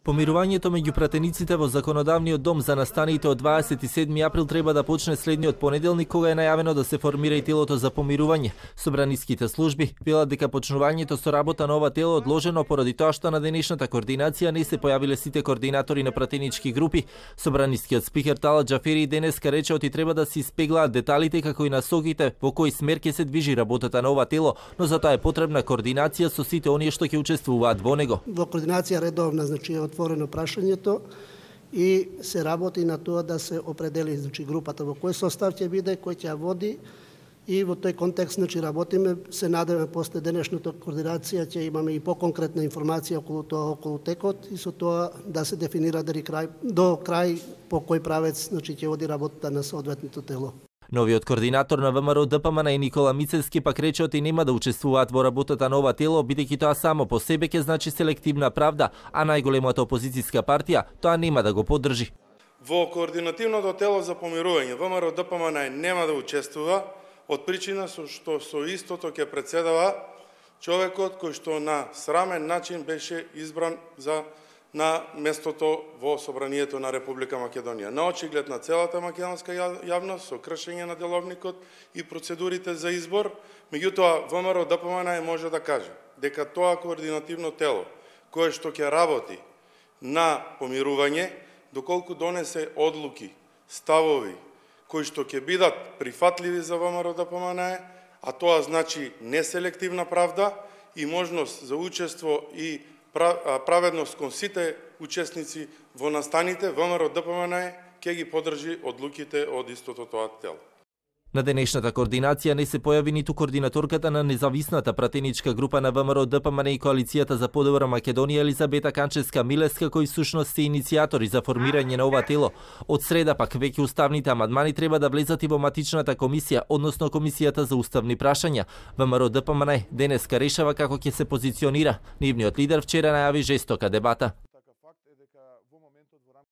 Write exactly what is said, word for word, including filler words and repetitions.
Помирувањето меѓу пратениците во Законодавниот дом за настаните од дваесет и седми април треба да почне следниот понеделник, кога е најавено да се формира и телото за помирување. Собраниските служби велат дека почнувањето со работа на ова тело одложено поради тоа што на денешната координација не се појавиле сите координатори на пратенички групи. Собранискиот спикер Талат Џафери денеска рече оти треба да се испеглаат деталите како и насоките во кој смер ќе се движи работата на ова тело, но за тоа е потребна координација со сите оние што ќе учествуваат во него. Во координација редовна, значи отворено прашањето и се работи на тоа да се определи, значи, групата во кој состав ќе биде, кој ќе ја води, и во тој контекст, значи, работиме. Се надеваме после денешната координација ќе имаме и поконкретна информација околу тоа, околу текот, и со тоа да се дефинира дали крај до крај по кој правец, значи, ќе води работата на соодветното тело. Новиот координатор на ВМРО Д П М Н и Никола Мицевски пак рече оти нема да учествуваат во работата на ова тело, бидејќи тоа само по себе ќе значи селективна правда, а најголемата опозицијска партија тоа нема да го поддржи. Во координативното тело за помирување ВМРО Д П М Н нема да учествува од причина со што со истото ќе председава човекот кој што на срамен начин беше избран за на местото во Собранието на Република Македонија. На очиглед на целата македонска јавност, со кршење на деловникот и процедурите за избор, меѓутоа ВМРО Д П М Н може да каже дека тоа координативно тело, кое што ќе работи на помирување, доколку донесе одлуки, ставови, кои што ќе бидат прифатливи за ВМРО Д П М Н, а тоа значи неселективна правда и можност за учество и праведност кон сите учесници во настаните, ВМРО Д П М Н ќе ги поддржи одлуките од истото тоа тело. На денешната координација не се појави ниту координаторката на независната пратеничка група на ВМРО Д П М Н и Коалицијата за подобра Македонија Елизабета Канчевска-Милеска, кои всушност се иницијатори за формирање на ова тело. Од среда пак веќе уставните амандмани треба да влезат и во матичната комисија, односно комисијата за уставни прашања. ВМРО Д П М Н денеска решава како ќе се позиционира. Нивниот лидер вчера најави жестока дебата.